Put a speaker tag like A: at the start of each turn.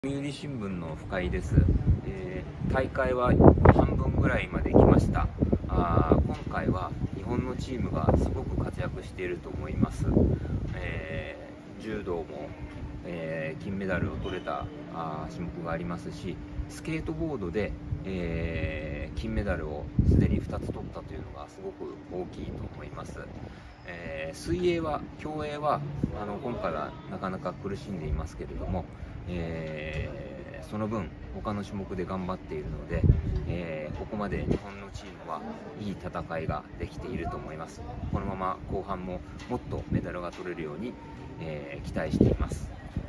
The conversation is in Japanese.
A: 読売新聞の深井です。大会は半分ぐらいまで来ました。今回は日本のチームがすごく活躍していると思います。柔道も、金メダルを取れた種目がありますし、スケートボードで、金メダルをすでに2つ取ったというのがすごく大きいと思います。水泳は、競泳は今回はなかなか苦しんでいますけれども、その分他の種目で頑張っているので、ここまで日本のチームはいい戦いができていると思います。このまま後半ももっとメダルが取れるように、期待しています。